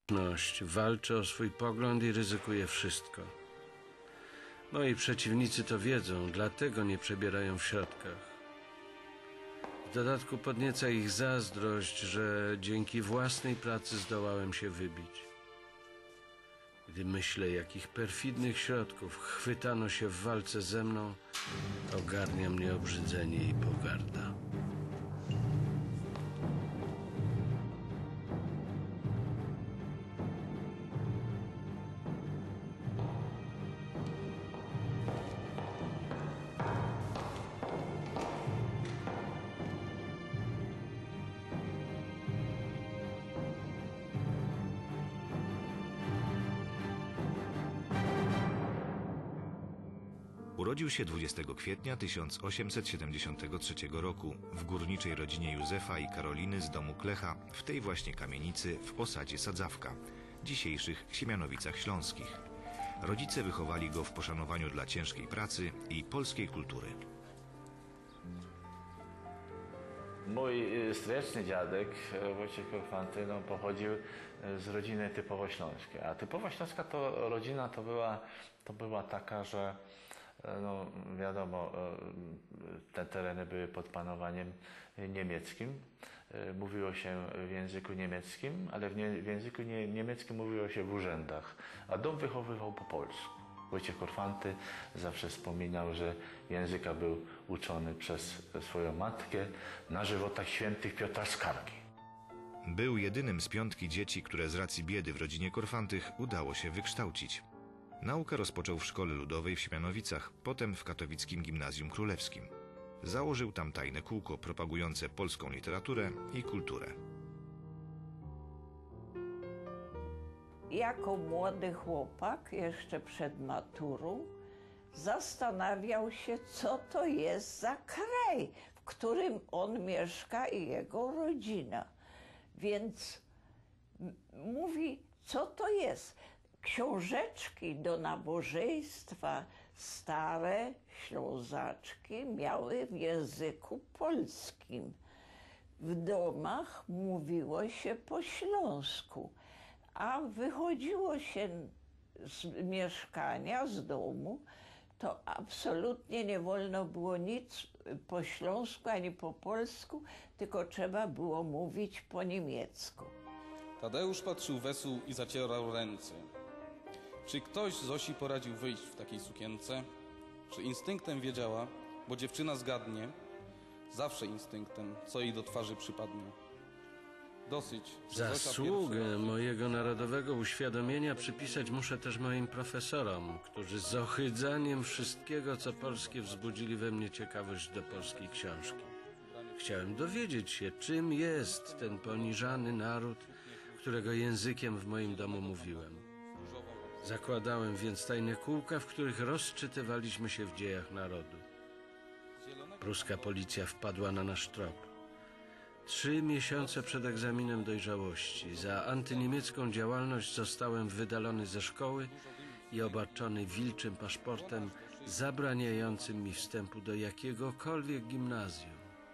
Walczy o swój pogląd i ryzykuje wszystko. Moi przeciwnicy to wiedzą, dlatego nie przebierają w środkach. W dodatku podnieca ich zazdrość, że dzięki własnej pracy zdołałem się wybić. Gdy myślę, jakich perfidnych środków chwytano się w walce ze mną, ogarnia mnie obrzydzenie i pogarda. Urodził się 20 kwietnia 1873 roku w górniczej rodzinie Józefa i Karoliny z domu Klecha w tej właśnie kamienicy w osadzie Sadzawka, dzisiejszych Siemianowicach Śląskich. Rodzice wychowali go w poszanowaniu dla ciężkiej pracy i polskiej kultury. Mój streczny dziadek, Wojciech Korfanty, pochodził z rodziny typowo śląskiej. A typowo śląska to rodzina to była taka, że wiadomo, te tereny były pod panowaniem niemieckim. Mówiło się w języku niemieckim, ale w języku niemieckim mówiło się w urzędach, a dom wychowywał po polsku. Wojciech Korfanty zawsze wspominał, że języka był uczony przez swoją matkę na żywotach świętych Piotra Skargi. Był jedynym z piątki dzieci, które z racji biedy w rodzinie Korfantych udało się wykształcić. Naukę rozpoczął w szkole ludowej w Siemianowicach, potem w katowickim Gimnazjum Królewskim. Założył tam tajne kółko propagujące polską literaturę i kulturę. Jako młody chłopak, jeszcze przed maturą, zastanawiał się, co to jest za kraj, w którym on mieszka i jego rodzina. Więc mówi, co to jest. Książeczki do nabożeństwa, stare ślązaczki, miały w języku polskim. W domach mówiło się po śląsku, a wychodziło się z mieszkania, z domu, to absolutnie nie wolno było nic po śląsku ani po polsku, tylko trzeba było mówić po niemiecku. Tadeusz patrzył wesół i zacierał ręce. Czy ktoś Zosi poradził wyjść w takiej sukience? Czy instynktem wiedziała, bo dziewczyna zgadnie, zawsze instynktem, co jej do twarzy przypadnie. Dosyć. Zasługę mojego narodowego uświadomienia przypisać muszę też moim profesorom, którzy z ohydzaniem wszystkiego, co polskie, wzbudzili we mnie ciekawość do polskiej książki. Chciałem dowiedzieć się, czym jest ten poniżany naród, którego językiem w moim domu mówiłem. Zakładałem więc tajne kółka, w których rozczytywaliśmy się w dziejach narodu. Pruska policja wpadła na nasz trop. 3 miesiące przed egzaminem dojrzałości za antyniemiecką działalność zostałem wydalony ze szkoły i obarczony wilczym paszportem zabraniającym mi wstępu do jakiegokolwiek gimnazjum.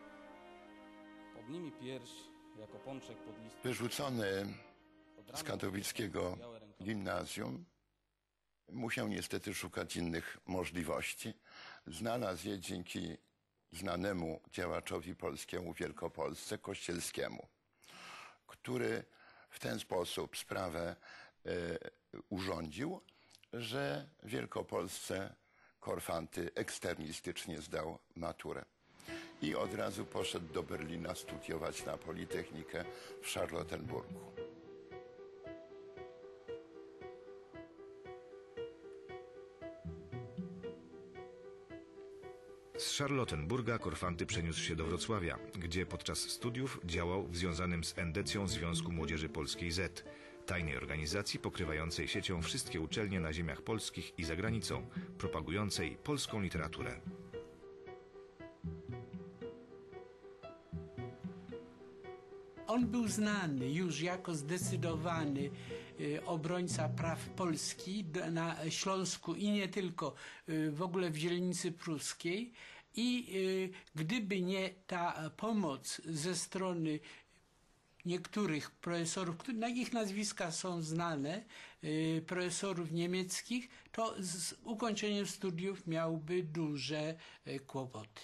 Pod nimi pierś, jako pączek pod list. Wyrzucony z katowickiego gimnazjum musiał niestety szukać innych możliwości. Znalazł je dzięki znanemu działaczowi polskiemu w Wielkopolsce, Kościelskiemu, który w ten sposób sprawę urządził, że w Wielkopolsce Korfanty eksternistycznie zdał maturę. I od razu poszedł do Berlina studiować na Politechnikę w Charlottenburgu. Z Charlottenburga Korfanty przeniósł się do Wrocławia, gdzie podczas studiów działał w związanym z endecją Związku Młodzieży Polskiej Z, tajnej organizacji pokrywającej siecią wszystkie uczelnie na ziemiach polskich i za granicą, propagującej polską literaturę. On był znany już jako zdecydowany obrońca praw Polski na Śląsku i nie tylko, w ogóle w dzielnicy pruskiej. I gdyby nie ta pomoc ze strony niektórych profesorów, ich nazwiska są znane, profesorów niemieckich, to z ukończeniem studiów miałby duże kłopoty.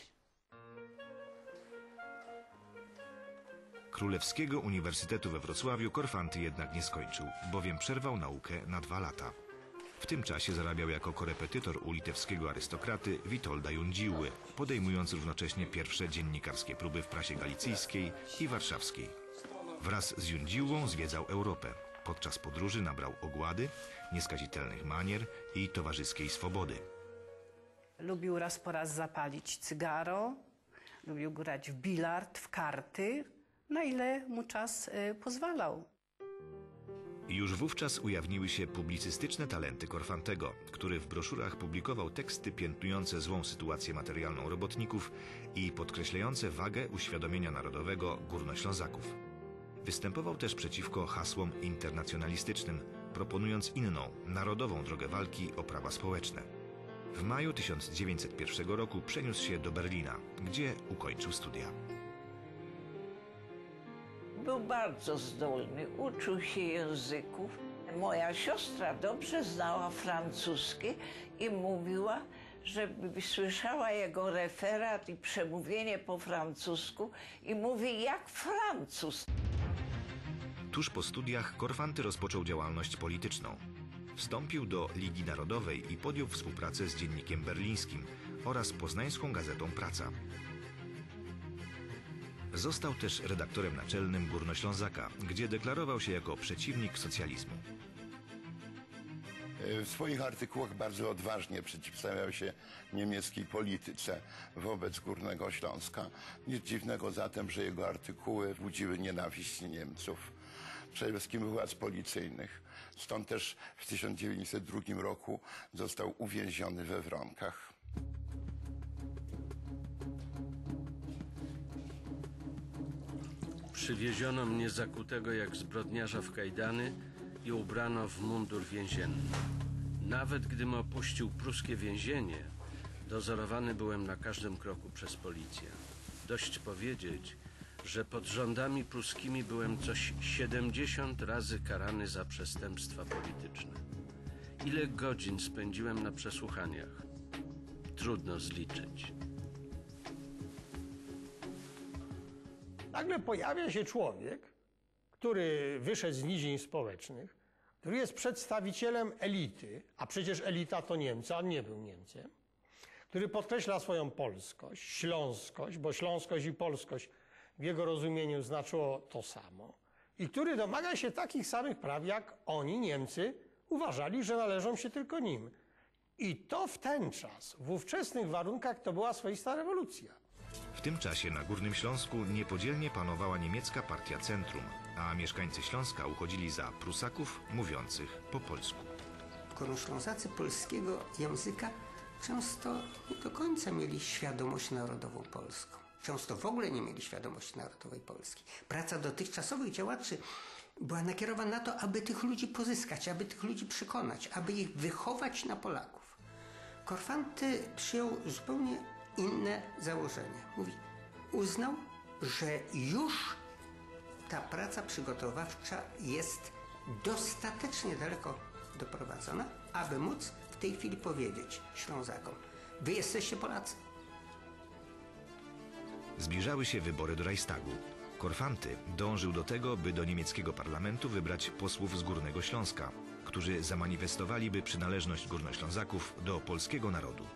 Królewskiego Uniwersytetu we Wrocławiu Korfanty jednak nie skończył, bowiem przerwał naukę na 2 lata. W tym czasie zarabiał jako korepetytor u litewskiego arystokraty Witolda Jundziły, podejmując równocześnie pierwsze dziennikarskie próby w prasie galicyjskiej i warszawskiej. Wraz z Jundziłą zwiedzał Europę. Podczas podróży nabrał ogłady, nieskazitelnych manier i towarzyskiej swobody. Lubił raz po raz zapalić cygaro, lubił grać w bilard, w karty, na ile mu czas pozwalał. Już wówczas ujawniły się publicystyczne talenty Korfantego, który w broszurach publikował teksty piętnujące złą sytuację materialną robotników i podkreślające wagę uświadomienia narodowego Górnoślązaków. Występował też przeciwko hasłom internacjonalistycznym, proponując inną, narodową drogę walki o prawa społeczne. W maju 1901 roku przeniósł się do Berlina, gdzie ukończył studia. Był bardzo zdolny, uczył się języków. Moja siostra dobrze znała francuski i mówiła, żeby słyszała jego referat i przemówienie po francusku i mówi jak Francuz. Tuż po studiach Korfanty rozpoczął działalność polityczną. Wstąpił do Ligi Narodowej i podjął współpracę z Dziennikiem Berlińskim oraz poznańską gazetą Praca. Został też redaktorem naczelnym Górnoślązaka, gdzie deklarował się jako przeciwnik socjalizmu. W swoich artykułach bardzo odważnie przeciwstawiał się niemieckiej polityce wobec Górnego Śląska. Nic dziwnego zatem, że jego artykuły budziły nienawiść Niemców, przede wszystkim władz policyjnych. Stąd też w 1902 roku został uwięziony we Wronkach. Przywieziono mnie zakutego jak zbrodniarza w kajdany i ubrano w mundur więzienny. Nawet gdym opuścił pruskie więzienie, dozorowany byłem na każdym kroku przez policję. Dość powiedzieć, że pod rządami pruskimi byłem coś 70 razy karany za przestępstwa polityczne. Ile godzin spędziłem na przesłuchaniach? Trudno zliczyć. Nagle pojawia się człowiek, który wyszedł z nizin społecznych, który jest przedstawicielem elity, a przecież elita to Niemcy, a on nie był Niemcem, który podkreśla swoją polskość, śląskość, bo śląskość i polskość w jego rozumieniu znaczyło to samo, i który domaga się takich samych praw, jak oni, Niemcy, uważali, że należą się tylko nim. I to w ten czas, w ówczesnych warunkach, to była swoista rewolucja. W tym czasie na Górnym Śląsku niepodzielnie panowała niemiecka partia Centrum, a mieszkańcy Śląska uchodzili za Prusaków mówiących po polsku. Górnoślązacy polskiego języka często nie do końca mieli świadomość narodową polską. Często w ogóle nie mieli świadomości narodowej Polski. Praca dotychczasowych działaczy była nakierowana na to, aby tych ludzi pozyskać, aby tych ludzi przekonać, aby ich wychować na Polaków. Korfanty przyjął zupełnie inne założenie. Mówi, uznał, że już ta praca przygotowawcza jest dostatecznie daleko doprowadzona, aby móc w tej chwili powiedzieć Ślązakom, wy jesteście Polacy. Zbliżały się wybory do Reichstagu. Korfanty dążył do tego, by do niemieckiego parlamentu wybrać posłów z Górnego Śląska, którzy zamanifestowaliby przynależność Górnoślązaków do polskiego narodu.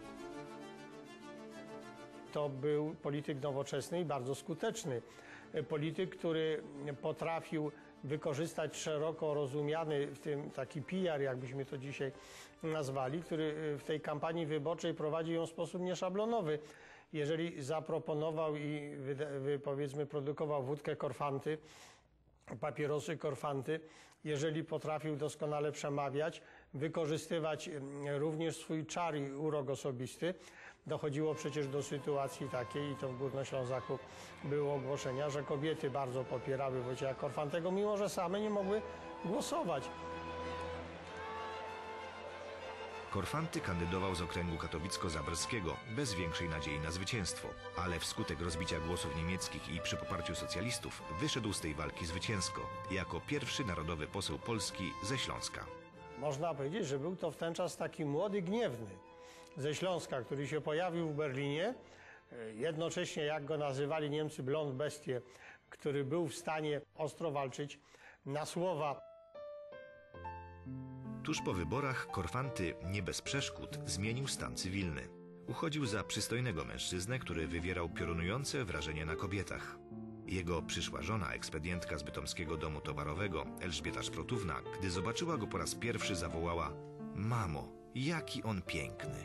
To był polityk nowoczesny i bardzo skuteczny. Polityk, który potrafił wykorzystać szeroko rozumiany, w tym taki PR, jakbyśmy to dzisiaj nazwali, który w tej kampanii wyborczej prowadził ją w sposób nieszablonowy. Jeżeli zaproponował i powiedzmy produkował wódkę Korfanty, papierosy Korfanty, jeżeli potrafił doskonale przemawiać, wykorzystywać również swój czar i urok osobisty, dochodziło przecież do sytuacji takiej, i to w Górnoślązaku było ogłoszenia, że kobiety bardzo popierały Wojciecha Korfantego, mimo że same nie mogły głosować. Korfanty kandydował z okręgu katowicko-zabrskiego bez większej nadziei na zwycięstwo, ale wskutek rozbicia głosów niemieckich i przy poparciu socjalistów wyszedł z tej walki zwycięsko, jako pierwszy narodowy poseł Polski ze Śląska. Można powiedzieć, że był to w ten czas taki młody Gniewny ze Śląska, który się pojawił w Berlinie. Jednocześnie, jak go nazywali Niemcy, blond bestie, który był w stanie ostro walczyć na słowa. Tuż po wyborach Korfanty nie bez przeszkód zmienił stan cywilny. Uchodził za przystojnego mężczyznę, który wywierał piorunujące wrażenie na kobietach. Jego przyszła żona, ekspedientka z bytomskiego domu towarowego, Elżbieta Szprotówna, gdy zobaczyła go po raz pierwszy, zawołała: „Mamo, jaki on piękny!”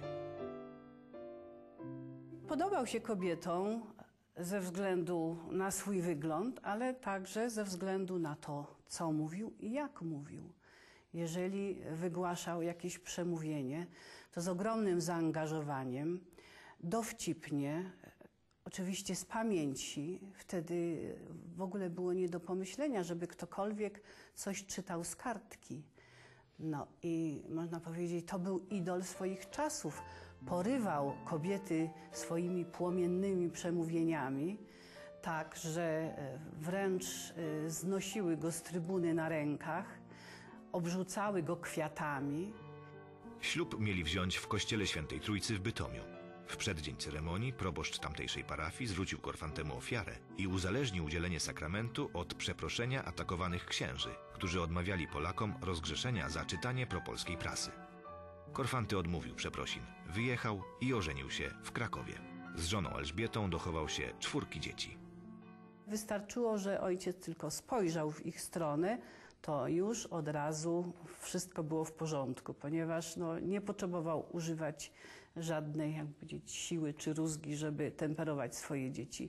Podobał się kobietom ze względu na swój wygląd, ale także ze względu na to, co mówił i jak mówił. Jeżeli wygłaszał jakieś przemówienie, to z ogromnym zaangażowaniem, dowcipnie, oczywiście z pamięci. Wtedy w ogóle było nie do pomyślenia, żeby ktokolwiek coś czytał z kartki. No i można powiedzieć, to był idol swoich czasów. Porywał kobiety swoimi płomiennymi przemówieniami, tak, że wręcz znosiły go z trybuny na rękach, obrzucały go kwiatami. Ślub mieli wziąć w kościele Świętej Trójcy w Bytomiu. W przeddzień ceremonii proboszcz tamtejszej parafii zwrócił Korfantemu ofiarę i uzależnił udzielenie sakramentu od przeproszenia atakowanych księży, którzy odmawiali Polakom rozgrzeszenia za czytanie propolskiej prasy. Korfanty odmówił przeprosin, wyjechał i ożenił się w Krakowie. Z żoną Elżbietą dochował się 4 dzieci. Wystarczyło, że ojciec tylko spojrzał w ich stronę, to już od razu wszystko było w porządku, ponieważ nie potrzebował używać żadnej, jak powiedzieć, siły czy rózgi, żeby temperować swoje dzieci.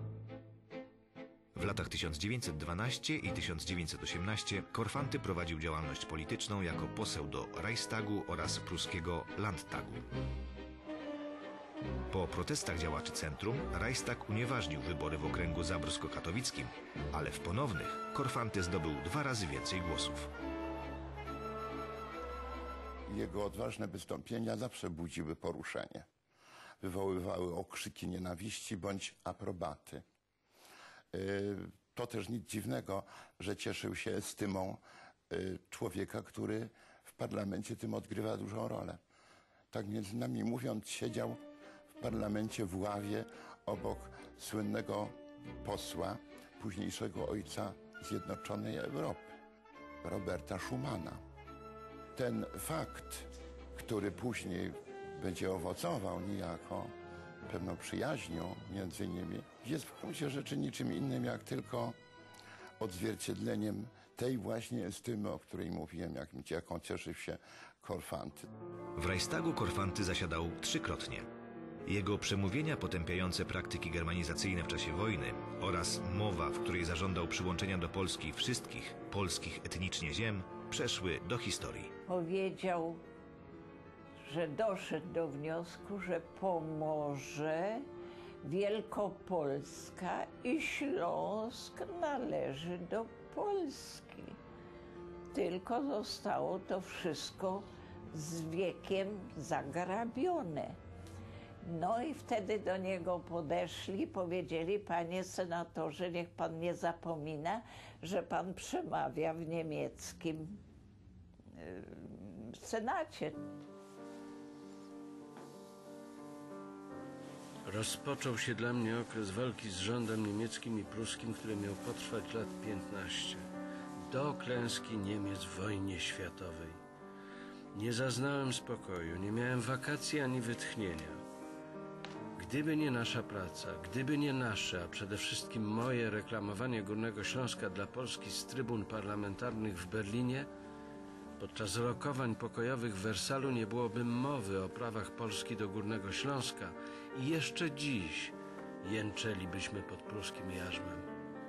W latach 1912 i 1918 Korfanty prowadził działalność polityczną jako poseł do Reichstagu oraz pruskiego Landtagu. Po protestach działaczy Centrum Reichstag unieważnił wybory w okręgu zabrsko-katowickim, ale w ponownych Korfanty zdobył 2 razy więcej głosów. Jego odważne wystąpienia zawsze budziły poruszenie. Wywoływały okrzyki nienawiści bądź aprobaty. To też nic dziwnego, że cieszył się estymą człowieka, który w parlamencie tym odgrywa dużą rolę. Tak między nami mówiąc, siedział w parlamencie w ławie obok słynnego posła, późniejszego ojca Zjednoczonej Europy, Roberta Schumana. Ten fakt, który później będzie owocował niejako pewną przyjaźnią między nimi, jest w gruncie rzeczy niczym innym jak tylko odzwierciedleniem tej właśnie estymy, o której mówiłem, jaką cieszył się Korfanty. W Reichstagu Korfanty zasiadał 3-krotnie. Jego przemówienia potępiające praktyki germanizacyjne w czasie wojny oraz mowa, w której zażądał przyłączenia do Polski wszystkich polskich etnicznie ziem, przeszły do historii. Powiedział, że doszedł do wniosku, że Pomorze, Wielkopolska i Śląsk należy do Polski. Tylko zostało to wszystko z wiekiem zagrabione. No i wtedy do niego podeszli i powiedzieli: panie senatorze, niech pan nie zapomina, że pan przemawia w niemieckim Senacie. Rozpoczął się dla mnie okres walki z rządem niemieckim i pruskim, który miał potrwać lat 15. Do klęski Niemiec w wojnie światowej. Nie zaznałem spokoju, nie miałem wakacji ani wytchnienia. Gdyby nie nasza praca, gdyby nie nasze, a przede wszystkim moje reklamowanie Górnego Śląska dla Polski z trybun parlamentarnych w Berlinie, podczas rokowań pokojowych w Wersalu nie byłoby mowy o prawach Polski do Górnego Śląska i jeszcze dziś jęczelibyśmy pod pruskim jarzmem.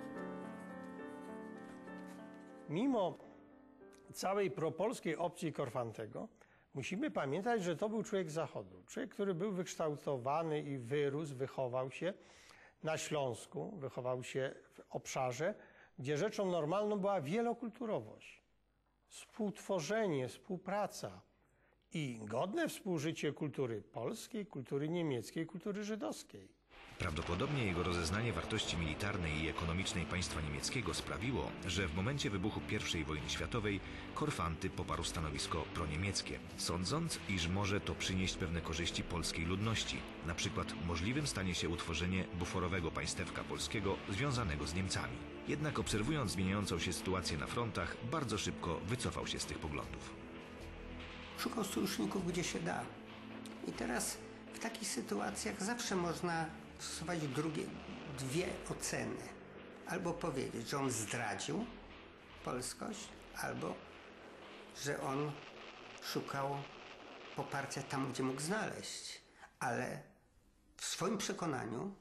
Mimo całej propolskiej opcji Korfantego, musimy pamiętać, że to był człowiek Zachodu. Człowiek, który był wykształtowany i wyrósł, wychował się na Śląsku, wychował się w obszarze, gdzie rzeczą normalną była wielokulturowość, współtworzenie, współpraca i godne współżycie kultury polskiej, kultury niemieckiej, kultury żydowskiej. Prawdopodobnie jego rozeznanie wartości militarnej i ekonomicznej państwa niemieckiego sprawiło, że w momencie wybuchu I wojny światowej Korfanty poparł stanowisko proniemieckie, sądząc, iż może to przynieść pewne korzyści polskiej ludności, na przykład możliwym stanie się utworzenie buforowego państewka polskiego związanego z Niemcami. Jednak obserwując zmieniającą się sytuację na frontach, bardzo szybko wycofał się z tych poglądów. Szukał sojuszników gdzie się da. I teraz w takich sytuacjach zawsze można stosować dwie oceny. Albo powiedzieć, że on zdradził polskość, albo że on szukał poparcia tam, gdzie mógł znaleźć. Ale w swoim przekonaniu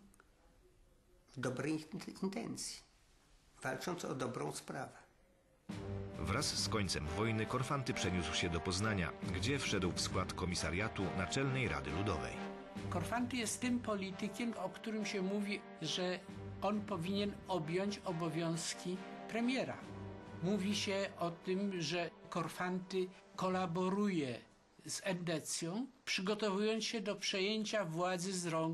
w dobrej intencji, walcząc o dobrą sprawę. Wraz z końcem wojny Korfanty przeniósł się do Poznania, gdzie wszedł w skład komisariatu Naczelnej Rady Ludowej. Korfanty jest tym politykiem, o którym się mówi, że on powinien objąć obowiązki premiera. Mówi się o tym, że Korfanty kolaboruje z endecją, przygotowując się do przejęcia władzy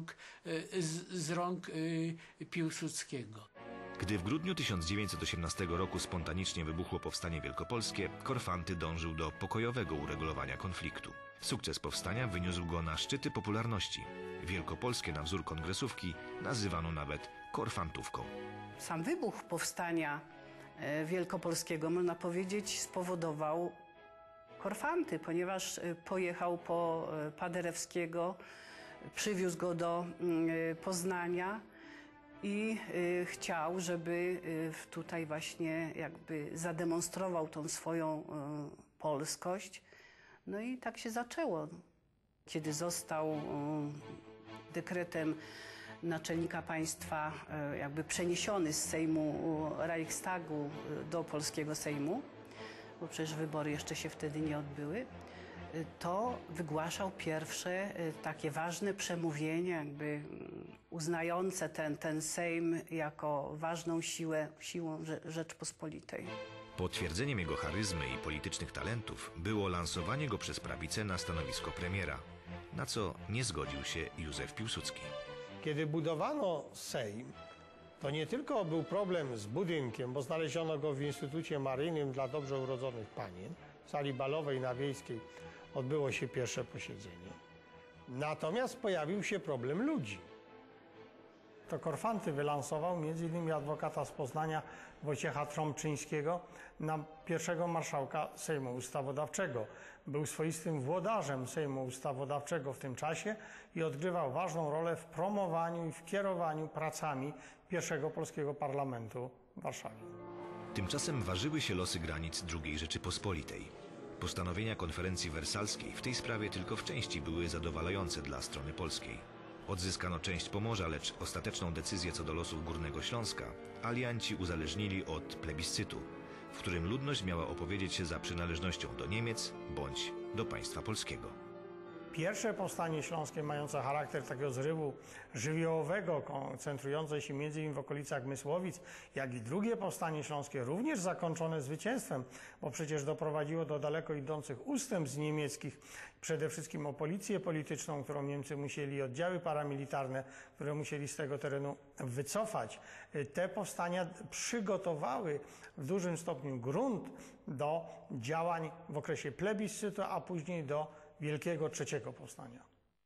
z rąk Piłsudskiego. Gdy w grudniu 1918 roku spontanicznie wybuchło Powstanie Wielkopolskie, Korfanty dążył do pokojowego uregulowania konfliktu. Sukces powstania wyniósł go na szczyty popularności. Wielkopolskie na wzór kongresówki nazywano nawet Korfantówką. Sam wybuch powstania wielkopolskiego, można powiedzieć, spowodował Korfanty, ponieważ pojechał po Paderewskiego, przywiózł go do Poznania i chciał, żeby tutaj właśnie jakby zademonstrował tą swoją polskość. No i tak się zaczęło. Kiedy został dekretem naczelnika państwa jakby przeniesiony z Sejmu Reichstagu do polskiego Sejmu, bo przecież wybory jeszcze się wtedy nie odbyły, to wygłaszał pierwsze takie ważne przemówienie, jakby uznające ten Sejm jako ważną siłą Rzeczpospolitej. Potwierdzeniem jego charyzmy i politycznych talentów było lansowanie go przez prawicę na stanowisko premiera, na co nie zgodził się Józef Piłsudski. Kiedy budowano Sejm, to nie tylko był problem z budynkiem, bo znaleziono go w Instytucie Maryjnym dla dobrze urodzonych panien. W sali balowej na Wiejskiej odbyło się pierwsze posiedzenie. Natomiast pojawił się problem ludzi. To Korfanty wylansował m.in. adwokata z Poznania Wojciecha Trąbczyńskiego na pierwszego marszałka Sejmu Ustawodawczego. Był swoistym włodarzem Sejmu Ustawodawczego w tym czasie i odgrywał ważną rolę w promowaniu i w kierowaniu pracami pierwszego polskiego parlamentu w Warszawie. Tymczasem ważyły się losy granic II Rzeczypospolitej. Postanowienia konferencji wersalskiej w tej sprawie tylko w części były zadowalające dla strony polskiej. Odzyskano część Pomorza, lecz ostateczną decyzję co do losów Górnego Śląska alianci uzależnili od plebiscytu, w którym ludność miała opowiedzieć się za przynależnością do Niemiec bądź do państwa polskiego. Pierwsze powstanie śląskie, mające charakter takiego zrywu żywiołowego, koncentrujące się m.in. w okolicach Mysłowic, jak i drugie powstanie śląskie, również zakończone zwycięstwem, bo przecież doprowadziło do daleko idących ustępstw niemieckich, przede wszystkim o policję polityczną, którą Niemcy musieli, oddziały paramilitarne, które musieli z tego terenu wycofać. Te powstania przygotowały w dużym stopniu grunt do działań w okresie plebiscytu, a później do Wielkiego Trzeciego Powstania.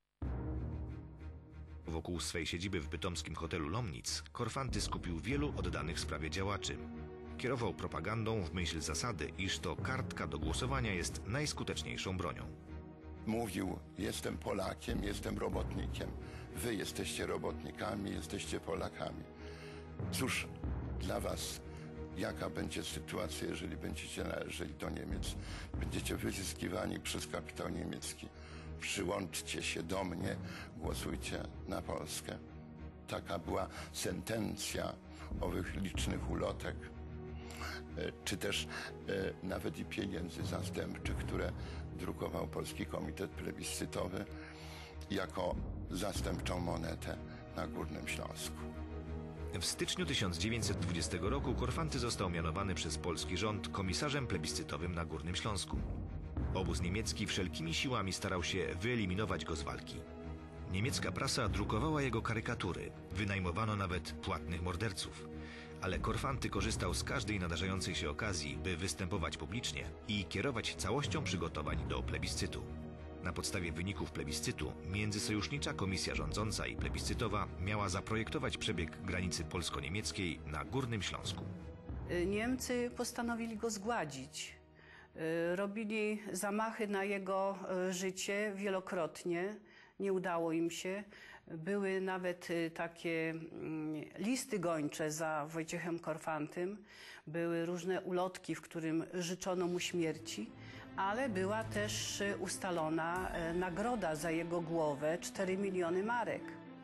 Wokół swej siedziby w bytomskim hotelu Lomnic Korfanty skupił wielu oddanych sprawie działaczy. Kierował propagandą w myśl zasady, iż to kartka do głosowania jest najskuteczniejszą bronią. Mówił, jestem Polakiem, jestem robotnikiem. Wy jesteście robotnikami, jesteście Polakami. Cóż dla was, jaka będzie sytuacja, jeżeli będziecie należeli do Niemiec? Będziecie wyzyskiwani przez kapitał niemiecki. Przyłączcie się do mnie, głosujcie na Polskę. Taka była sentencja owych licznych ulotek, czy też nawet i pieniędzy zastępczych, które drukował Polski Komitet Plebiscytowy jako zastępczą monetę na Górnym Śląsku. W styczniu 1920 roku Korfanty został mianowany przez polski rząd komisarzem plebiscytowym na Górnym Śląsku. Obóz niemiecki wszelkimi siłami starał się wyeliminować go z walki. Niemiecka prasa drukowała jego karykatury, wynajmowano nawet płatnych morderców. Ale Korfanty korzystał z każdej nadarzającej się okazji, by występować publicznie i kierować całością przygotowań do plebiscytu. Na podstawie wyników plebiscytu Międzysojusznicza Komisja Rządząca i Plebiscytowa miała zaprojektować przebieg granicy polsko-niemieckiej na Górnym Śląsku. Niemcy postanowili go zgładzić. Robili zamachy na jego życie wielokrotnie. Nie udało im się. Były nawet takie listy gończe za Wojciechem Korfantym. Były różne ulotki, w którym życzono mu śmierci, ale była też ustalona nagroda za jego głowę 4 miliony marek.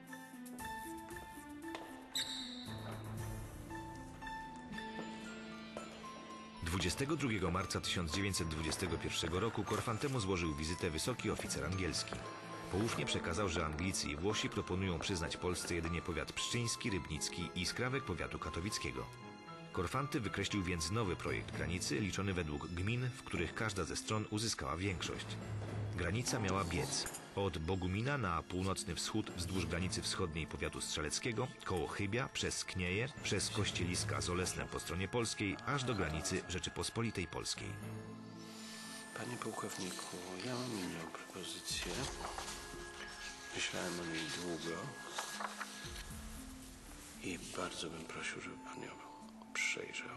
– 22 marca 1921 roku Korfantemu złożył wizytę wysoki oficer angielski. Poufnie przekazał, że Anglicy i Włosi proponują przyznać Polsce jedynie powiat pszczyński, rybnicki i skrawek powiatu katowickiego. Korfanty wykreślił więc nowy projekt granicy, liczony według gmin, w których każda ze stron uzyskała większość. Granica miała biec od Bogumina na północny wschód wzdłuż granicy wschodniej powiatu strzeleckiego, koło Chybia, przez Knieje, przez Kościeliska z Olesnem po stronie polskiej, aż do granicy Rzeczypospolitej Polskiej. Panie pułkowniku, ja mam inną propozycję. Myślałem o niej długo i bardzo bym prosił, żeby pan ją przejrzał.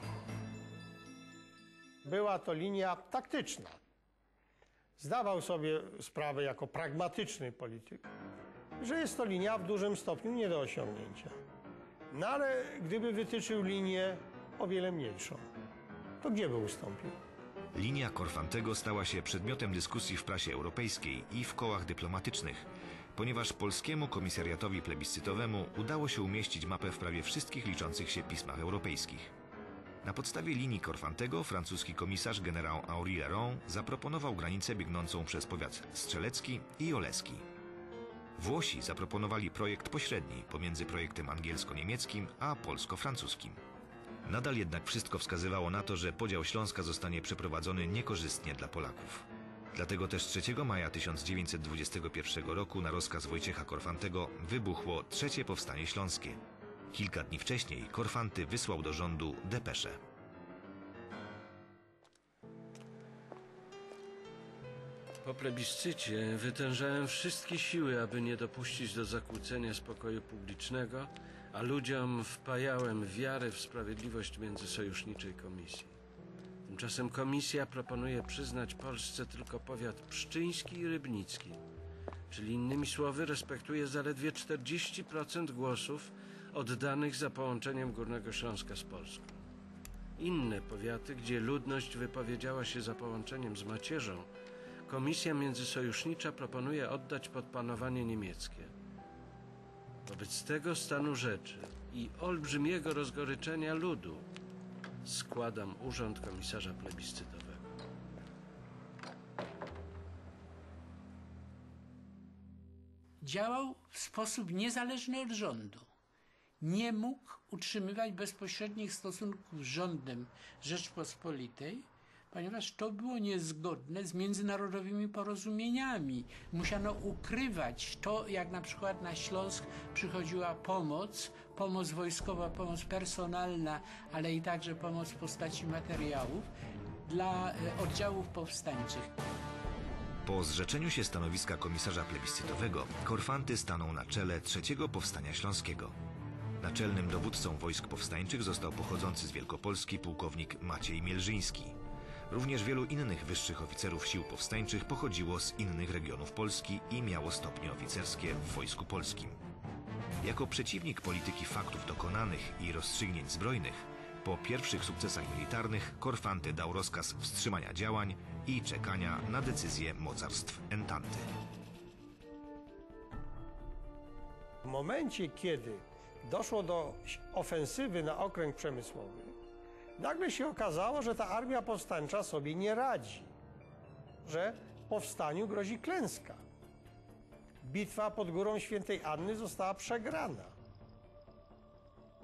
Była to linia taktyczna. Zdawał sobie sprawę jako pragmatyczny polityk, że jest to linia w dużym stopniu nie do osiągnięcia. No ale gdyby wytyczył linię o wiele mniejszą, to gdzie by ustąpił? Linia Korfantego stała się przedmiotem dyskusji w prasie europejskiej i w kołach dyplomatycznych, ponieważ polskiemu komisariatowi plebiscytowemu udało się umieścić mapę w prawie wszystkich liczących się pismach europejskich. Na podstawie linii Korfantego francuski komisarz generał Henri Leron zaproponował granicę biegnącą przez powiat strzelecki i oleski. Włosi zaproponowali projekt pośredni pomiędzy projektem angielsko-niemieckim a polsko-francuskim. Nadal jednak wszystko wskazywało na to, że podział Śląska zostanie przeprowadzony niekorzystnie dla Polaków. Dlatego też 3 maja 1921 roku na rozkaz Wojciecha Korfantego wybuchło III Powstanie Śląskie. Kilka dni wcześniej Korfanty wysłał do rządu depeszę. Po plebiscycie wytężałem wszystkie siły, aby nie dopuścić do zakłócenia spokoju publicznego, a ludziom wpajałem wiarę w sprawiedliwość Międzysojuszniczej Komisji. Tymczasem Komisja proponuje przyznać Polsce tylko powiat pszczyński i rybnicki, czyli innymi słowy respektuje zaledwie 40% głosów oddanych za połączeniem Górnego Śląska z Polską. Inne powiaty, gdzie ludność wypowiedziała się za połączeniem z macierzą, Komisja Międzysojusznicza proponuje oddać pod panowanie niemieckie. Wobec tego stanu rzeczy i olbrzymiego rozgoryczenia ludu składam urząd komisarza plebiscytowego. Działał w sposób niezależny od rządu. Nie mógł utrzymywać bezpośrednich stosunków z rządem Rzeczpospolitej, ponieważ to było niezgodne z międzynarodowymi porozumieniami. Musiano ukrywać to, jak na przykład na Śląsk przychodziła pomoc wojskowa, pomoc personalna, ale i także pomoc w postaci materiałów dla oddziałów powstańczych. Po zrzeczeniu się stanowiska komisarza plebiscytowego, Korfanty stanął na czele III Powstania Śląskiego. Naczelnym dowódcą wojsk powstańczych został pochodzący z Wielkopolski pułkownik Maciej Mielżyński. Również wielu innych wyższych oficerów sił powstańczych pochodziło z innych regionów Polski i miało stopnie oficerskie w Wojsku Polskim. Jako przeciwnik polityki faktów dokonanych i rozstrzygnięć zbrojnych, po pierwszych sukcesach militarnych Korfanty dał rozkaz wstrzymania działań i czekania na decyzję mocarstw Entanty. W momencie, kiedy doszło do ofensywy na okręg przemysłowy, nagle się okazało, że ta armia powstańcza sobie nie radzi, że powstaniu grozi klęska. Bitwa pod Górą Świętej Anny została przegrana.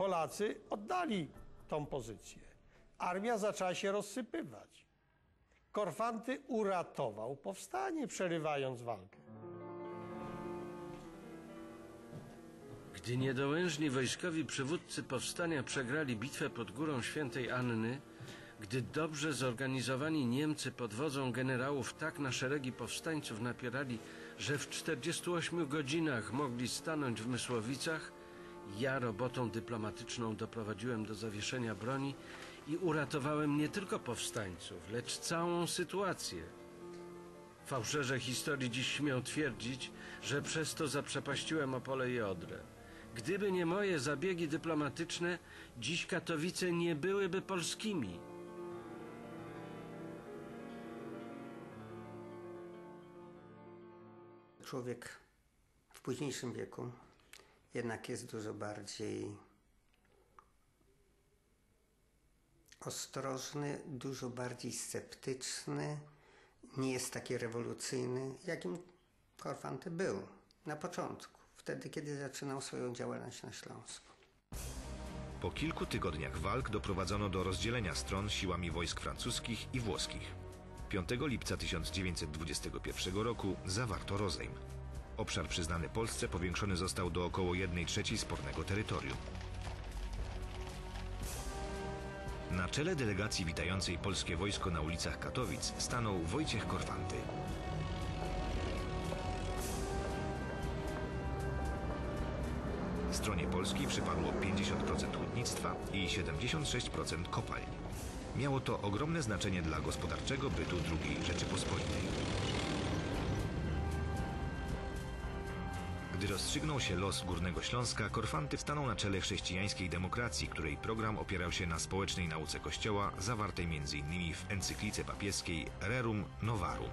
Polacy oddali tą pozycję. Armia zaczęła się rozsypywać. Korfanty uratował powstanie, przerywając walkę. Gdy niedołężni wojskowi przywódcy powstania przegrali bitwę pod Górą Świętej Anny, gdy dobrze zorganizowani Niemcy pod wodzą generałów tak na szeregi powstańców napierali, że w 48 godzinach mogli stanąć w Mysłowicach, ja robotą dyplomatyczną doprowadziłem do zawieszenia broni i uratowałem nie tylko powstańców, lecz całą sytuację. Fałszerze historii dziś śmią twierdzić, że przez to zaprzepaściłem Opole i Odrę. Gdyby nie moje zabiegi dyplomatyczne, dziś Katowice nie byłyby polskimi. Człowiek w późniejszym wieku jednak jest dużo bardziej ostrożny, dużo bardziej sceptyczny, nie jest taki rewolucyjny, jakim Korfanty był na początku, wtedy kiedy zaczynał swoją działalność na Śląsku. Po kilku tygodniach walk doprowadzono do rozdzielenia stron siłami wojsk francuskich i włoskich. 5 lipca 1921 roku zawarto rozejm. Obszar przyznany Polsce powiększony został do około 1/3 spornego terytorium. Na czele delegacji witającej polskie wojsko na ulicach Katowic stanął Wojciech Korfanty. Stronie polskiej przypadło 50% hutnictwa i 76% kopalń. Miało to ogromne znaczenie dla gospodarczego bytu II Rzeczypospolitej. Gdy rozstrzygnął się los Górnego Śląska, Korfanty stanął na czele chrześcijańskiej demokracji, której program opierał się na społecznej nauce Kościoła, zawartej m.in. w encyklice papieskiej Rerum Novarum.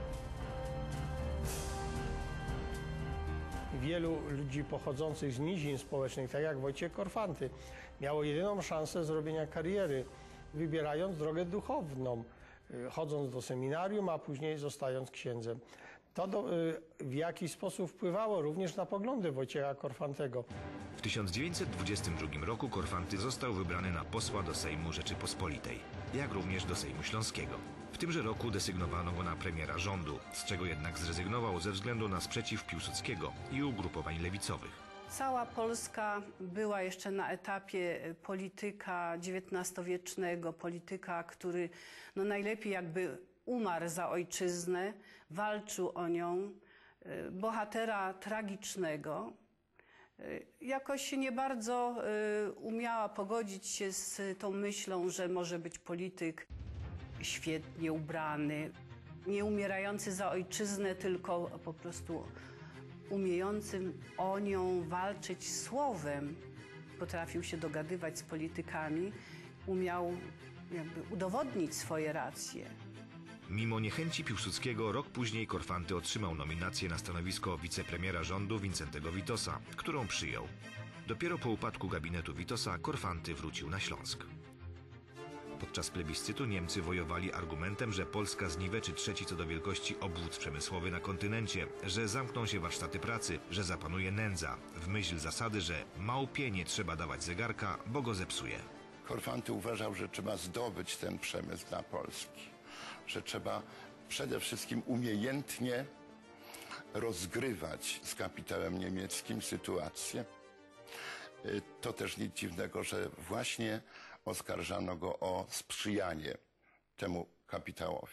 Wielu ludzi pochodzących z nizin społecznych, tak jak Wojciech Korfanty, miało jedyną szansę zrobienia kariery, wybierając drogę duchowną, chodząc do seminarium, a później zostając księdzem. To w jakiś sposób wpływało również na poglądy Wojciecha Korfantego. W 1922 roku Korfanty został wybrany na posła do Sejmu Rzeczypospolitej, jak również do Sejmu Śląskiego. W tymże roku desygnowano go na premiera rządu, z czego jednak zrezygnował ze względu na sprzeciw Piłsudskiego i ugrupowań lewicowych. Cała Polska była jeszcze na etapie polityka XIX-wiecznego, polityka, który najlepiej jakby umarł za ojczyznę, walczył o nią, bohatera tragicznego. Jakoś nie bardzo umiała pogodzić się z tą myślą, że może być polityk świetnie ubrany, nie umierający za ojczyznę, tylko po prostu umiejącym o nią walczyć słowem. Potrafił się dogadywać z politykami, umiał jakby udowodnić swoje racje. Mimo niechęci Piłsudskiego rok później Korfanty otrzymał nominację na stanowisko wicepremiera rządu Wincentego Witosa, którą przyjął. Dopiero po upadku gabinetu Witosa Korfanty wrócił na Śląsk. Podczas plebiscytu Niemcy wojowali argumentem, że Polska zniweczy trzeci co do wielkości obwód przemysłowy na kontynencie, że zamkną się warsztaty pracy, że zapanuje nędza, w myśl zasady, że małpie nie trzeba dawać zegarka, bo go zepsuje. Korfanty uważał, że trzeba zdobyć ten przemysł dla Polski, że trzeba przede wszystkim umiejętnie rozgrywać z kapitałem niemieckim sytuację. To też nic dziwnego, że właśnie oskarżano go o sprzyjanie temu kapitałowi.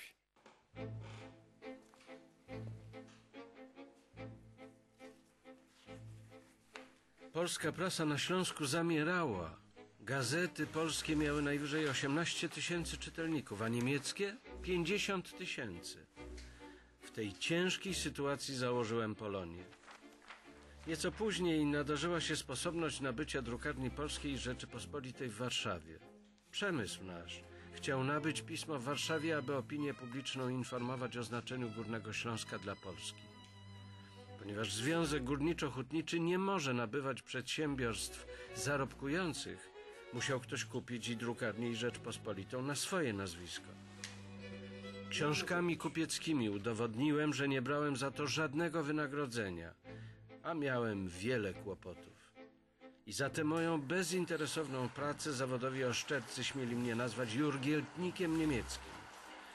Polska prasa na Śląsku zamierała. Gazety polskie miały najwyżej 18 000 czytelników, a niemieckie 50 000. W tej ciężkiej sytuacji założyłem Polonię. Nieco później nadarzyła się sposobność nabycia drukarni Polskiej Rzeczypospolitej w Warszawie. Przemysł nasz chciał nabyć pismo w Warszawie, aby opinię publiczną informować o znaczeniu Górnego Śląska dla Polski. Ponieważ Związek Górniczo-Hutniczy nie może nabywać przedsiębiorstw zarobkujących, musiał ktoś kupić i drukarnię i Rzeczpospolitą na swoje nazwisko. Książkami kupieckimi udowodniłem, że nie brałem za to żadnego wynagrodzenia, a miałem wiele kłopotów. I za tę moją bezinteresowną pracę zawodowi oszczercy śmieli mnie nazwać jurgieltnikiem niemieckim.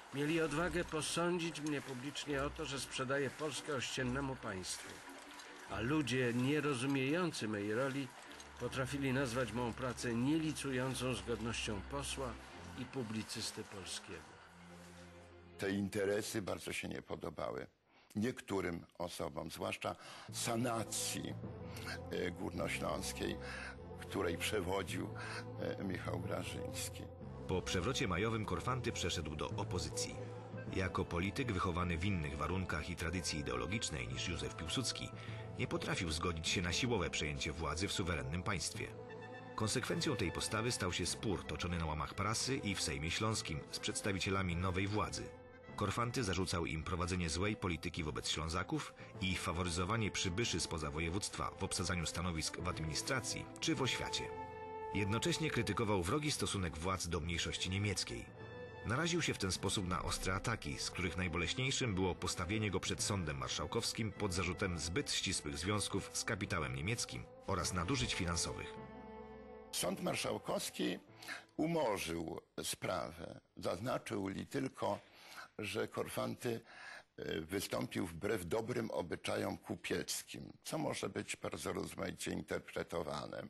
Mieli odwagę posądzić mnie publicznie o to, że sprzedaję Polskę ościennemu państwu. A ludzie nierozumiejący mej roli potrafili nazwać mą pracę nielicującą z godnością posła i publicysty polskiego. Te interesy bardzo się nie podobały niektórym osobom, zwłaszcza sanacji górnośląskiej, której przewodził Michał Grażyński. Po przewrocie majowym Korfanty przeszedł do opozycji. Jako polityk wychowany w innych warunkach i tradycji ideologicznej niż Józef Piłsudski, nie potrafił zgodzić się na siłowe przejęcie władzy w suwerennym państwie. Konsekwencją tej postawy stał się spór toczony na łamach prasy i w Sejmie Śląskim z przedstawicielami nowej władzy. Korfanty zarzucał im prowadzenie złej polityki wobec Ślązaków i faworyzowanie przybyszy spoza województwa w obsadzaniu stanowisk w administracji czy w oświacie. Jednocześnie krytykował wrogi stosunek władz do mniejszości niemieckiej. Naraził się w ten sposób na ostre ataki, z których najboleśniejszym było postawienie go przed sądem marszałkowskim pod zarzutem zbyt ścisłych związków z kapitałem niemieckim oraz nadużyć finansowych. Sąd marszałkowski umorzył sprawę. Zaznaczył li tylko, że Korfanty wystąpił wbrew dobrym obyczajom kupieckim, co może być bardzo rozmaicie interpretowane.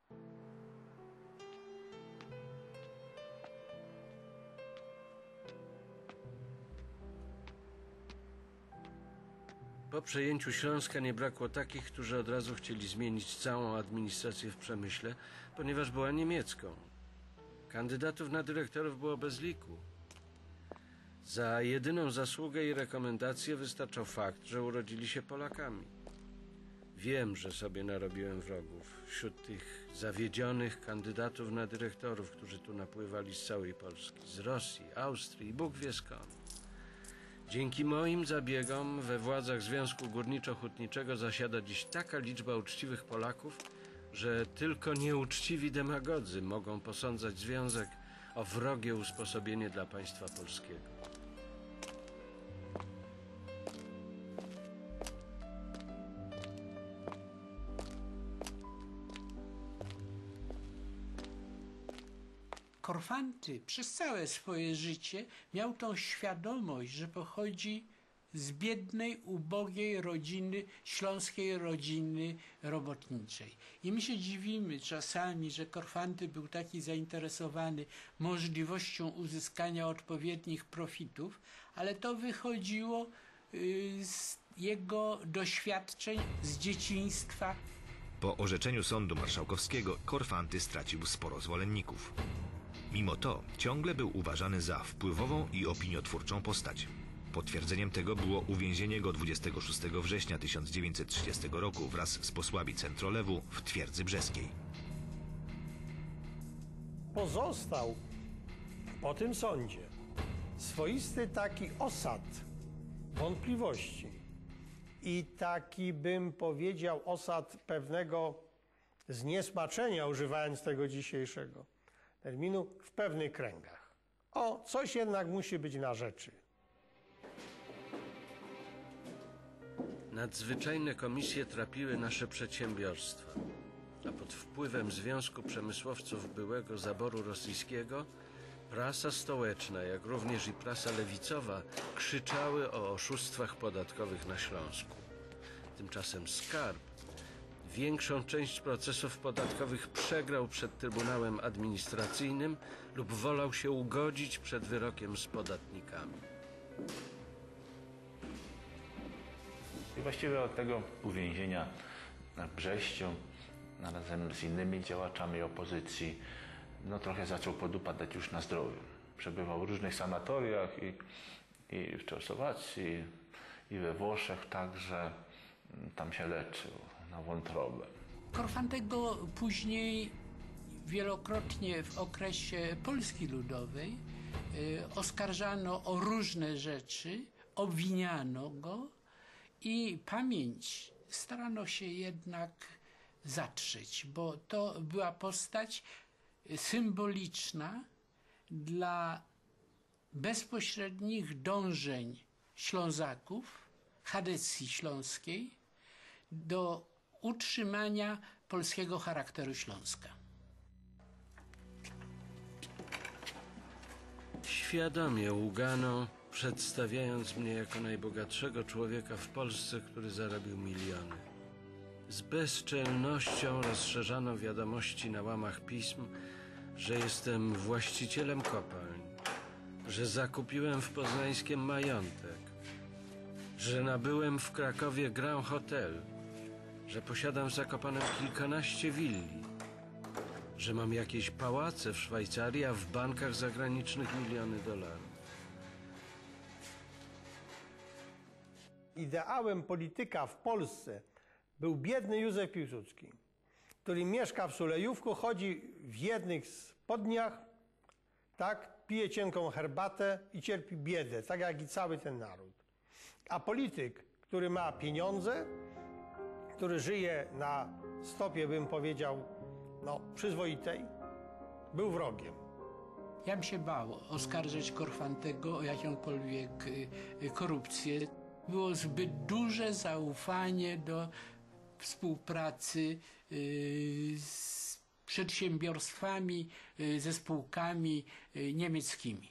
Po przejęciu Śląska nie brakło takich, którzy od razu chcieli zmienić całą administrację w Przemyśle, ponieważ była niemiecką. Kandydatów na dyrektorów było bez liku. Za jedyną zasługę i rekomendację wystarczał fakt, że urodzili się Polakami. Wiem, że sobie narobiłem wrogów wśród tych zawiedzionych kandydatów na dyrektorów, którzy tu napływali z całej Polski, z Rosji, Austrii i Bóg wie skąd. Dzięki moim zabiegom we władzach Związku Górniczo-Hutniczego zasiada dziś taka liczba uczciwych Polaków, że tylko nieuczciwi demagodzy mogą posądzać Związek o wrogie usposobienie dla państwa polskiego. Korfanty przez całe swoje życie miał tą świadomość, że pochodzi z biednej, ubogiej rodziny, śląskiej rodziny robotniczej. I my się dziwimy czasami, że Korfanty był taki zainteresowany możliwością uzyskania odpowiednich profitów, ale to wychodziło z jego doświadczeń z dzieciństwa. Po orzeczeniu sądu marszałkowskiego Korfanty stracił sporo zwolenników. Mimo to ciągle był uważany za wpływową i opiniotwórczą postać. Potwierdzeniem tego było uwięzienie go 26 września 1930 roku wraz z posłami Centrolewu w Twierdzy Brzeskiej. Pozostał po tym sądzie swoisty taki osad wątpliwości i taki, bym powiedział, osad pewnego zniesmaczenia, używając tego dzisiejszego terminu, w pewnych kręgach. O, coś jednak musi być na rzeczy. Nadzwyczajne komisje trapiły nasze przedsiębiorstwa, a pod wpływem Związku Przemysłowców byłego zaboru rosyjskiego prasa stołeczna, jak również i prasa lewicowa krzyczały o oszustwach podatkowych na Śląsku. Tymczasem Skarb większą część procesów podatkowych przegrał przed Trybunałem Administracyjnym lub wolał się ugodzić przed wyrokiem z podatnikami. I właściwie od tego uwięzienia w Brześciu razem z innymi działaczami opozycji trochę zaczął podupadać już na zdrowiu. Przebywał w różnych sanatoriach i w Czechosłowacji, i we Włoszech także. Tam się leczył na wątrobę. Korfantego później wielokrotnie w okresie Polski Ludowej oskarżano o różne rzeczy, obwiniano go i pamięć starano się jednak zatrzeć, bo to była postać symboliczna dla bezpośrednich dążeń Ślązaków, chadecji śląskiej, do utrzymania polskiego charakteru Śląska. Świadomie ługano przedstawiając mnie jako najbogatszego człowieka w Polsce, który zarobił miliony. Z bezczelnością rozszerzano wiadomości na łamach pism, że jestem właścicielem kopalń, że zakupiłem w Poznańskiem majątek, że nabyłem w Krakowie Grand Hotel, że posiadam w Zakopanem kilkanaście willi, że mam jakieś pałace w Szwajcarii, a w bankach zagranicznych miliony dolarów. Ideałem polityka w Polsce był biedny Józef Piłsudski, który mieszka w Sulejówku, chodzi w jednych spodniach, tak, pije cienką herbatę i cierpi biedę, tak jak i cały ten naród. A polityk, który ma pieniądze, który żyje na stopie, bym powiedział, no, przyzwoitej, był wrogiem. Ja bym się bał oskarżać Korfantego o jakąkolwiek korupcję. Było zbyt duże zaufanie do współpracy z przedsiębiorstwami, ze spółkami niemieckimi.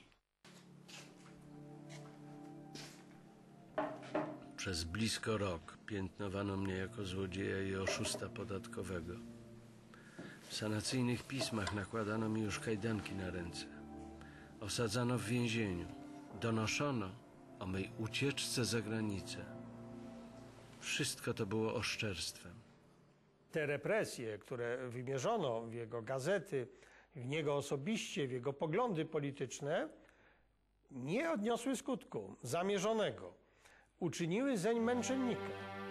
Przez blisko rok piętnowano mnie jako złodzieja i oszusta podatkowego. W sanacyjnych pismach nakładano mi już kajdanki na ręce. Osadzano w więzieniu. Donoszono o mej ucieczce za granicę. Wszystko to było oszczerstwem. Te represje, które wymierzono w jego gazety, w niego osobiście, w jego poglądy polityczne, nie odniosły skutku zamierzonego. Uczyniły zeń męczennika.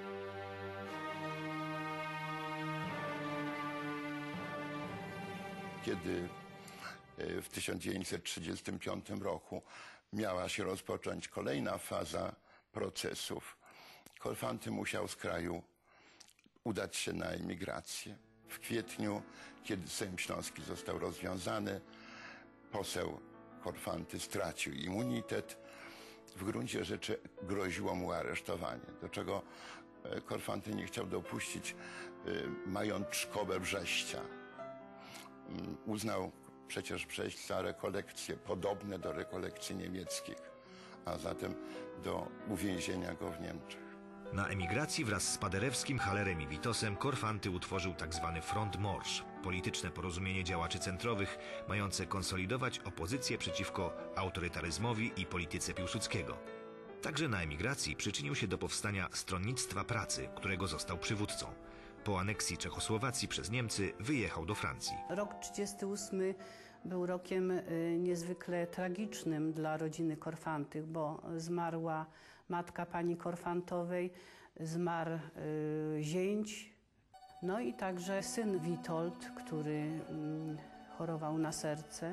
Kiedy w 1935 roku miała się rozpocząć kolejna faza procesów, Korfanty musiał z kraju udać się na emigrację. W kwietniu, kiedy Sejm Śląski został rozwiązany, poseł Korfanty stracił immunitet. W gruncie rzeczy groziło mu aresztowanie, do czego Korfanty nie chciał dopuścić majączkowe Brześcia. Uznał przecież Brześć za rekolekcje podobne do rekolekcji niemieckich, a zatem do uwięzienia go w Niemczech. Na emigracji wraz z Paderewskim, Hallerem i Witosem Korfanty utworzył tzw. Front Morsz, polityczne porozumienie działaczy centrowych mające konsolidować opozycję przeciwko autorytaryzmowi i polityce Piłsudskiego. Także na emigracji przyczynił się do powstania Stronnictwa Pracy, którego został przywódcą. Po aneksji Czechosłowacji przez Niemcy wyjechał do Francji. Rok 1938 był rokiem niezwykle tragicznym dla rodziny Korfantych, bo zmarła matka pani Korfantowej, zmarł zięć, no i także syn Witold, który chorował na serce.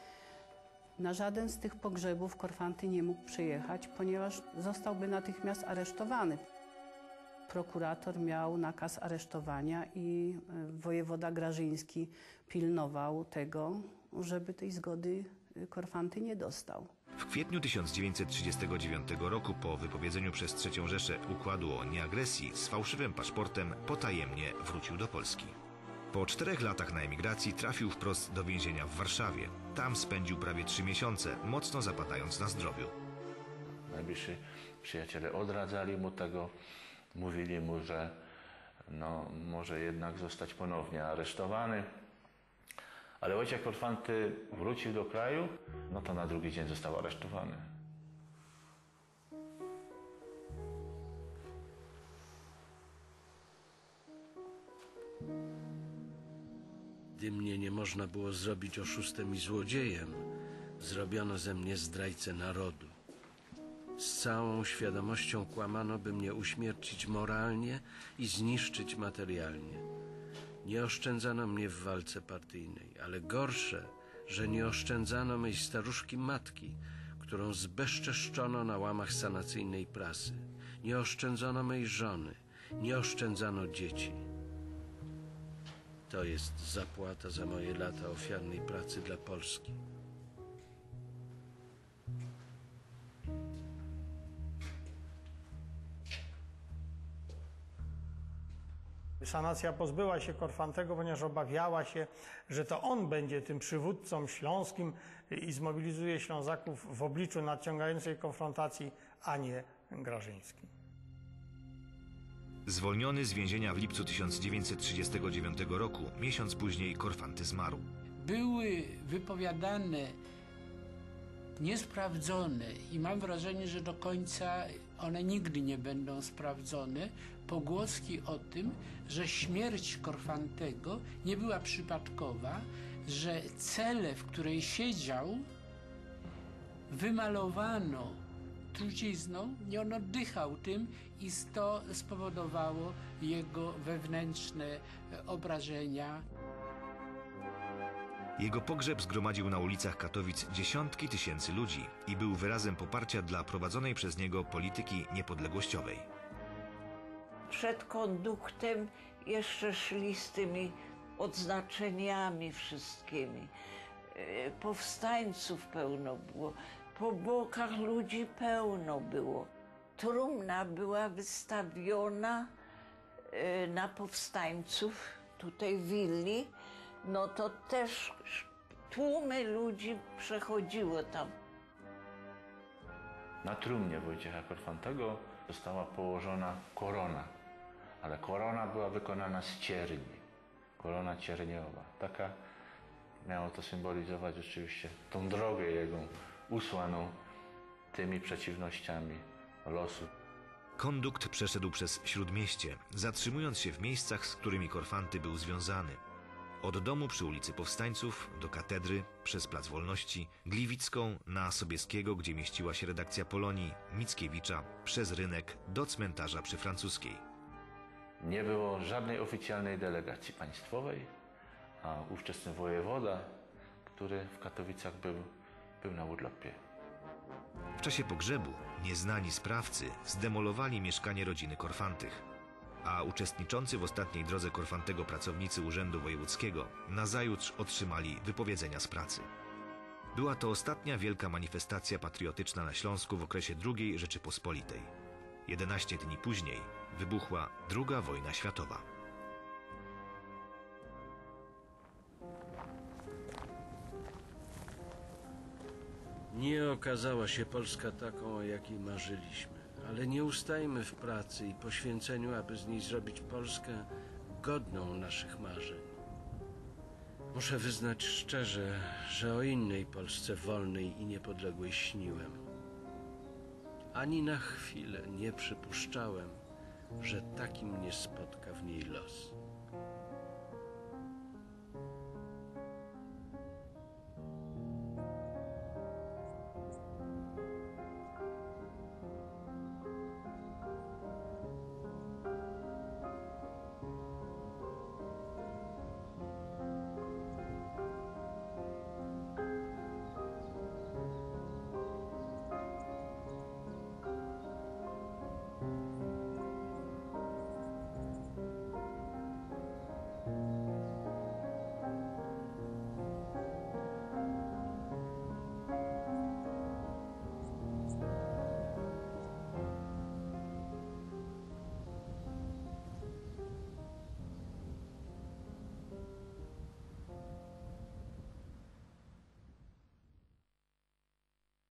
Na żaden z tych pogrzebów Korfanty nie mógł przyjechać, ponieważ zostałby natychmiast aresztowany. Prokurator miał nakaz aresztowania i wojewoda Grażyński pilnował tego, żeby tej zgody Korfanty nie dostał. W kwietniu 1939 roku, po wypowiedzeniu przez III Rzeszę układu o nieagresji, z fałszywym paszportem potajemnie wrócił do Polski. Po 4 latach na emigracji trafił wprost do więzienia w Warszawie. Tam spędził prawie 3 miesiące, mocno zapadając na zdrowiu. Najbliżsi przyjaciele odradzali mu tego, mówili mu, że no, może jednak zostać ponownie aresztowany. Ale Wojciech Korfanty wrócił do kraju, no to na drugi dzień został aresztowany. Gdy mnie nie można było zrobić oszustem i złodziejem, zrobiono ze mnie zdrajcę narodu. Z całą świadomością kłamano, by mnie uśmiercić moralnie i zniszczyć materialnie. Nie oszczędzano mnie w walce partyjnej, ale gorsze, że nie oszczędzano mej staruszki matki, którą zbezczeszczono na łamach sanacyjnej prasy. Nie oszczędzono mej żony, nie oszczędzano dzieci. To jest zapłata za moje lata ofiarnej pracy dla Polski. Sanacja pozbyła się Korfantego, ponieważ obawiała się, że to on będzie tym przywódcą śląskim i zmobilizuje Ślązaków w obliczu nadciągającej konfrontacji, a nie Grażyński. Zwolniony z więzienia w lipcu 1939 roku, miesiąc później Korfanty zmarł. Były wypowiadane niesprawdzone i mam wrażenie, że do końca one nigdy nie będą sprawdzone, pogłoski o tym, że śmierć Korfantego nie była przypadkowa, że celę, w której siedział, wymalowano trucizną i on oddychał tym i to spowodowało jego wewnętrzne obrażenia. Jego pogrzeb zgromadził na ulicach Katowic dziesiątki tysięcy ludzi i był wyrazem poparcia dla prowadzonej przez niego polityki niepodległościowej. Przed konduktem jeszcze szli z tymi odznaczeniami wszystkimi. Powstańców pełno było, po bokach ludzi pełno było. Trumna była wystawiona na powstańców tutaj w willi, no to też tłumy ludzi przechodziło tam. Na trumnie Wojciecha Korfantego została położona korona, ale korona była wykonana z cierni, korona cierniowa. Taka miało to symbolizować oczywiście tą drogę jego usłaną tymi przeciwnościami losu. Kondukt przeszedł przez Śródmieście, zatrzymując się w miejscach, z którymi Korfanty był związany. Od domu przy ulicy Powstańców do katedry, przez Plac Wolności, Gliwicką, na Sobieskiego, gdzie mieściła się redakcja Polonii, Mickiewicza, przez rynek do cmentarza przy Francuskiej. Nie było żadnej oficjalnej delegacji państwowej, a ówczesny wojewoda, który w Katowicach był na urlopie. W czasie pogrzebu nieznani sprawcy zdemolowali mieszkanie rodziny Korfantych, a uczestniczący w ostatniej drodze Korfantego pracownicy Urzędu Wojewódzkiego nazajutrz otrzymali wypowiedzenia z pracy. Była to ostatnia wielka manifestacja patriotyczna na Śląsku w okresie II Rzeczypospolitej. 11 dni później wybuchła II wojna światowa. Nie okazała się Polska taką, o jakiej marzyliśmy, ale nie ustajmy w pracy i poświęceniu, aby z niej zrobić Polskę godną naszych marzeń. Muszę wyznać szczerze, że o innej Polsce wolnej i niepodległej śniłem. Ani na chwilę nie przypuszczałem, że taki mnie spotka w niej los.